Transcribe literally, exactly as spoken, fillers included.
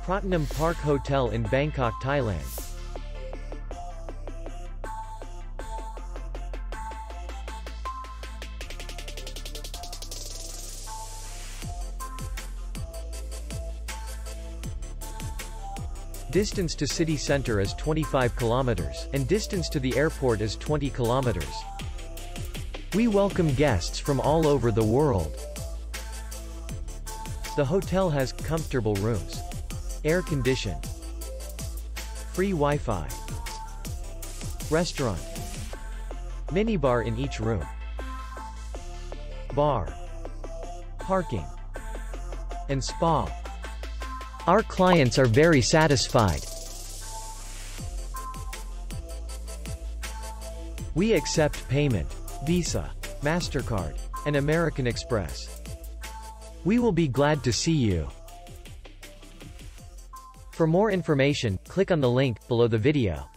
Pratunam Park Hotel in Bangkok, Thailand. Distance to city center is twenty-five kilometers, and distance to the airport is twenty kilometers. We welcome guests from all over the world. The hotel has comfortable rooms, air-conditioned, free Wi-Fi, restaurant, minibar in each room, bar, parking, and spa. Our clients are very satisfied. We accept payment, Visa, MasterCard, and American Express. We will be glad to see you. For more information, click on the link below the video.